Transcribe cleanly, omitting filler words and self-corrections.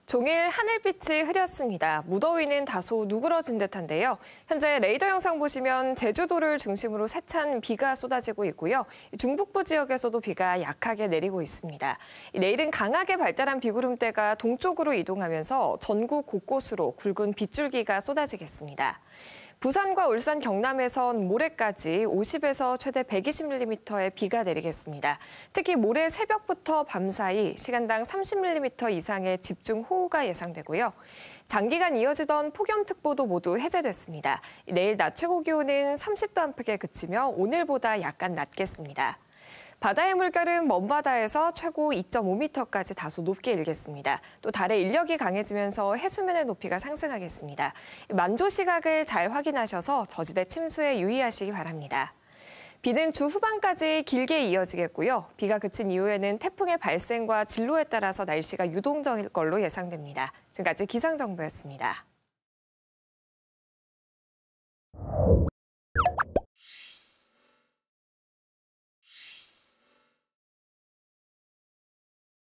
종일 하늘빛이 흐렸습니다. 무더위는 다소 누그러진 듯한데요. 현재 레이더 영상 보시면 제주도를 중심으로 세찬 비가 쏟아지고 있고요. 중북부 지역에서도 비가 약하게 내리고 있습니다. 내일은 강하게 발달한 비구름대가 동쪽으로 이동하면서 전국 곳곳으로 굵은 빗줄기가 쏟아지겠습니다. 부산과 울산, 경남에선 모레까지 50에서 최대 120mm의 비가 내리겠습니다. 특히 모레 새벽부터 밤 사이 시간당 30mm 이상의 집중호우가 예상되고요. 장기간 이어지던 폭염특보도 모두 해제됐습니다. 내일 낮 최고 기온은 30도 안팎에 그치며 오늘보다 약간 낮겠습니다. 바다의 물결은 먼바다에서 최고 2.5m까지 다소 높게 일겠습니다. 또 달의 인력이 강해지면서 해수면의 높이가 상승하겠습니다. 만조 시각을 잘 확인하셔서 저지대 침수에 유의하시기 바랍니다. 비는 주 후반까지 길게 이어지겠고요. 비가 그친 이후에는 태풍의 발생과 진로에 따라서 날씨가 유동적일 걸로 예상됩니다. 지금까지 기상정보였습니다.